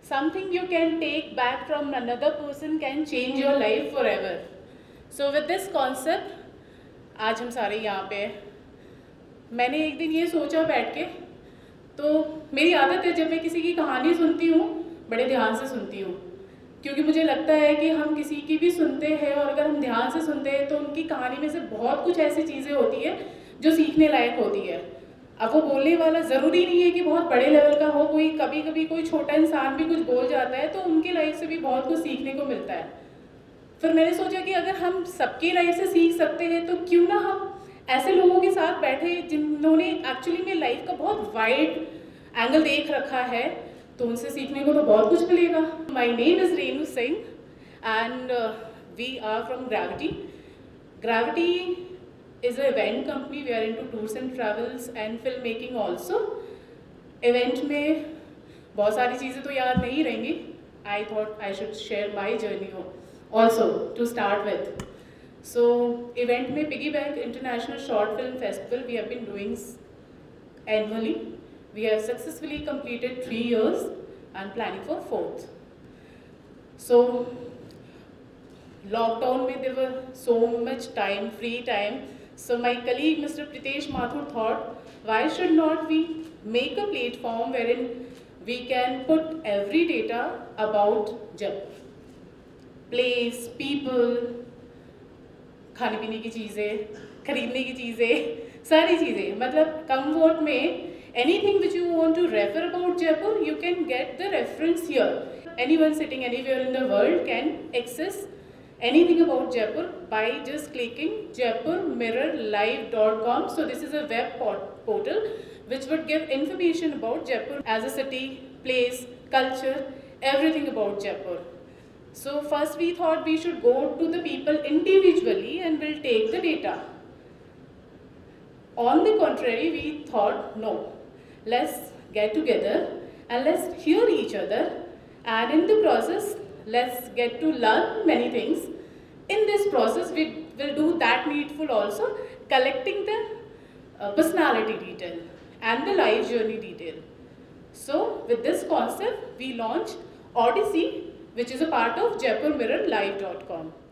something you can take back from another person can change your life forever. So with this concept, आज हम सारे यहाँ पे हैं. मैंने एक दिन ये सोचा बैठ के, तो मेरी आदत है जब मैं किसी की कहानी सुनती हूँ बड़े ध्यान से सुनती हूँ, क्योंकि मुझे लगता है कि हम किसी की भी सुनते हैं और अगर हम ध्यान से सुनते हैं तो उनकी कहानी में से बहुत कुछ ऐसी चीज़ें होती है जो सीखने लायक होती है. अब वो बोलने वाला ज़रूरी नहीं है कि बहुत बड़े लेवल का हो, कोई कभी कभी कोई छोटा इंसान भी कुछ बोल जाता है तो उनकी लाइफ से भी बहुत कुछ सीखने को मिलता है. फिर मैंने सोचा कि अगर हम सबकी लाइफ से सीख सकते हैं तो क्यों ना हम ऐसे लोगों के साथ बैठे जिन्होंने एक्चुअली में लाइफ का बहुत वाइड एंगल देख रखा है, तो उनसे सीखने को तो बहुत कुछ मिलेगा. My name is Renu Singh and we are from gravity. Gravity is an event company. We are into tours and travels and film making also. Event में बहुत सारी चीज़ें तो याद नहीं रहेंगी. I thought I should share my journey also to start with. So event में Piggyback International Short Film Festival we have been doing annually. We have successfully completed 3 years and planning for 4th. So lockdown में there were so much time, free time. So my colleague Mr. Pritesh Mathur thought, why should not we make a platform wherein we can put every data about Jaipur, place, people, खाने पीने की चीज़ें, खरीदने की चीज़ें, सारी चीज़ें, मतलब कम वोट में anything which you want to refer about Jaipur, you can get the reference here. Anyone sitting anywhere in the world can access anything about Jaipur by just clicking jaipurmirrorlive.com. So this is a web portal which would give information about Jaipur as a city, place, culture, everything about Jaipur. So first we thought we should go to the people individually and we'll take the data. On the contrary, we thought no, let's get together and let's hear each other, and in the process let's get to learn many things. In this process, we will do that needful also, collecting the personality detail and the life journey detail. So with this concept, we launched Odyssey, which is a part of jaipurmirrorlive.com.